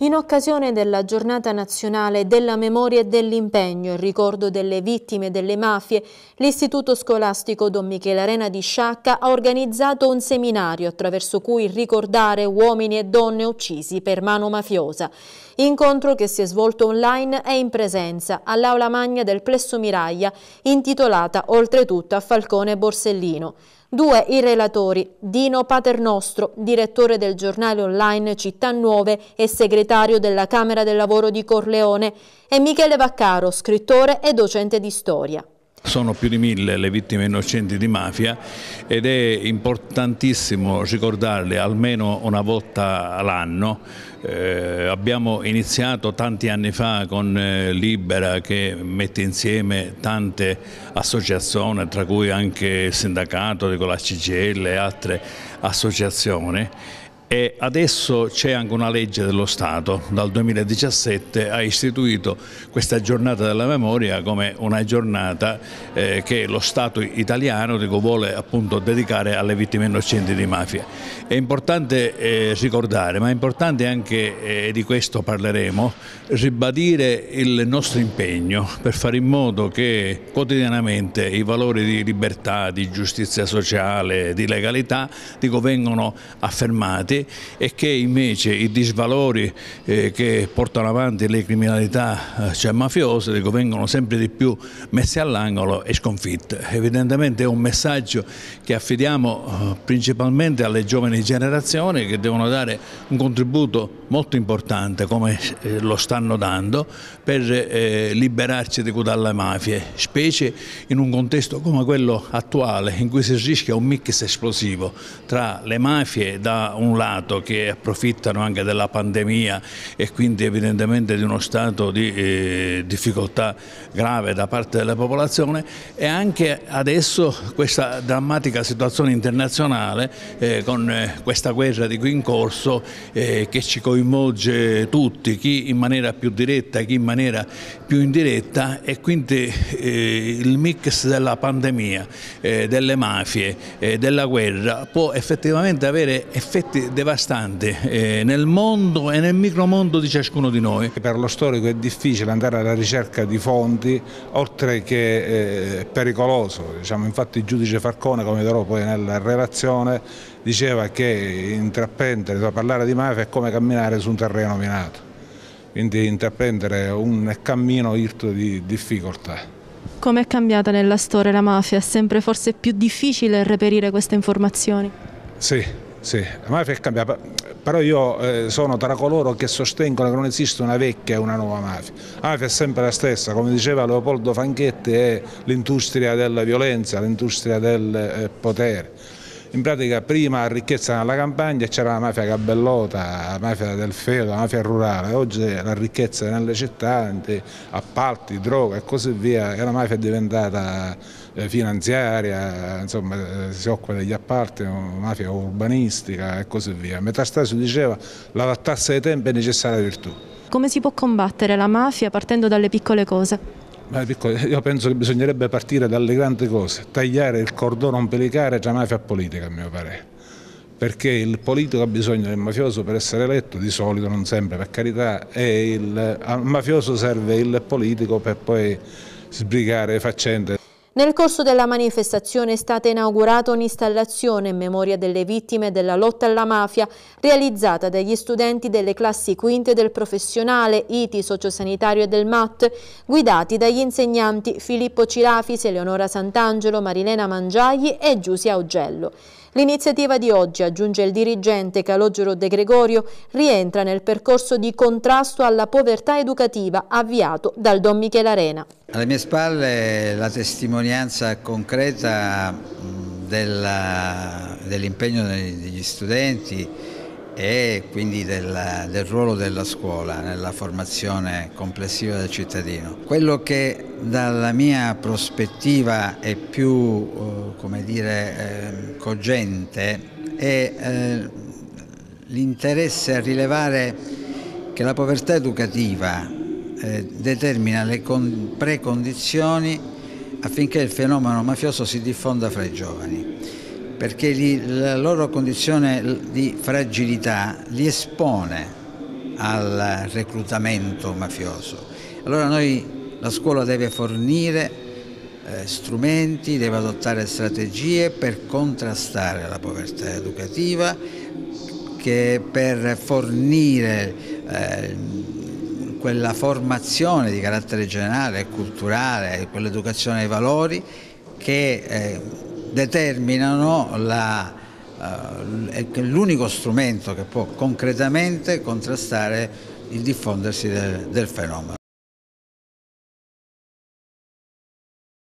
In occasione della Giornata Nazionale della Memoria e dell'Impegno in ricordo delle vittime delle mafie, l'Istituto Scolastico Don Michele Arena di Sciacca ha organizzato un seminario attraverso cui ricordare uomini e donne uccisi per mano mafiosa. Incontro che si è svolto online e in presenza all'Aula Magna del Plesso Miraglia, intitolata oltretutto a Falcone Borsellino. Due i relatori, Dino Paternostro, direttore del giornale online Città Nuove e segretario della Camera del Lavoro di Corleone, e Michele Vaccaro, scrittore e docente di storia. Sono più di 1000 le vittime innocenti di mafia ed è importantissimo ricordarle almeno una volta all'anno. Abbiamo iniziato tanti anni fa con Libera, che mette insieme tante associazioni, tra cui anche il sindacato, la CGIL e altre associazioni. E adesso c'è anche una legge dello Stato, dal 2017 ha istituito questa giornata della memoria come una giornata che lo Stato italiano vuole appunto dedicare alle vittime innocenti di mafia. È importante ricordare, ma è importante anche, di questo parleremo, ribadire il nostro impegno per fare in modo che quotidianamente i valori di libertà, di giustizia sociale, di legalità vengano affermati, e che invece i disvalori che portano avanti le criminalità mafiose vengono sempre di più messi all'angolo e sconfitte. Evidentemente è un messaggio che affidiamo principalmente alle giovani generazioni, che devono dare un contributo molto importante, come lo stanno dando, per liberarci dalle mafie, specie in un contesto come quello attuale, in cui si rischia un mix esplosivo tra le mafie da un lato, che approfittano anche della pandemia e quindi evidentemente di uno stato di difficoltà grave da parte della popolazione, e anche adesso questa drammatica situazione internazionale con questa guerra di qui in corso che ci coinvolge tutti, chi in maniera più diretta, chi in maniera più indiretta, e quindi il mix della pandemia, delle mafie, della guerra può effettivamente avere effetti devastanti nel mondo e nel micromondo di ciascuno di noi. Per lo storico è difficile andare alla ricerca di fonti, oltre che è pericoloso. Infatti il giudice Falcone, come vedrò poi nella relazione, diceva che intraprendere, parlare di mafia è come camminare su un terreno minato, quindi intraprendere un cammino irto di difficoltà. Come è cambiata nella storia la mafia? È sempre forse più difficile reperire queste informazioni? Sì, la mafia è cambiata, però io sono tra coloro che sostengono che non esiste una vecchia e una nuova mafia. La mafia è sempre la stessa, come diceva Leopoldo Fanchetti, è l'industria della violenza, l'industria del potere. In pratica prima la ricchezza nella campagna c'era la mafia gabellota, la mafia del feudo, la mafia rurale. Oggi la ricchezza nelle città, appalti, droga e così via, e la mafia è diventata finanziaria, insomma si occupa degli appalti, mafia urbanistica e così via. Metastasio diceva l'adattarsi ai tempi è necessaria virtù. Come si può combattere la mafia partendo dalle piccole cose? Io penso che bisognerebbe partire dalle grandi cose, tagliare il cordone ombelicale tra mafia e politica, a mio parere, perché il politico ha bisogno del mafioso per essere eletto, di solito, non sempre per carità, e al mafioso serve il politico per poi sbrigare faccende. Nel corso della manifestazione è stata inaugurata un'installazione in memoria delle vittime della lotta alla mafia realizzata dagli studenti delle classi quinte del professionale, ITI, sociosanitario e del MAT, guidati dagli insegnanti Filippo Cirafis, Eleonora Sant'Angelo, Marilena Mangiagli e Giusia Augello. L'iniziativa di oggi, aggiunge il dirigente Calogero De Gregorio, rientra nel percorso di contrasto alla povertà educativa avviato dal Don Michele Arena. Alle mie spalle la testimonianza concreta dell'impegno degli studenti e quindi del ruolo della scuola nella formazione complessiva del cittadino. Quello che dalla mia prospettiva è più cogente è l'interesse a rilevare che la povertà educativa determina le precondizioni affinché il fenomeno mafioso si diffonda fra i giovani, perché la loro condizione di fragilità li espone al reclutamento mafioso. Allora la scuola deve fornire strumenti, deve adottare strategie per contrastare la povertà educativa, per fornire quella formazione di carattere generale e culturale, quell'educazione ai valori che determinano l'unico strumento che può concretamente contrastare il diffondersi del fenomeno.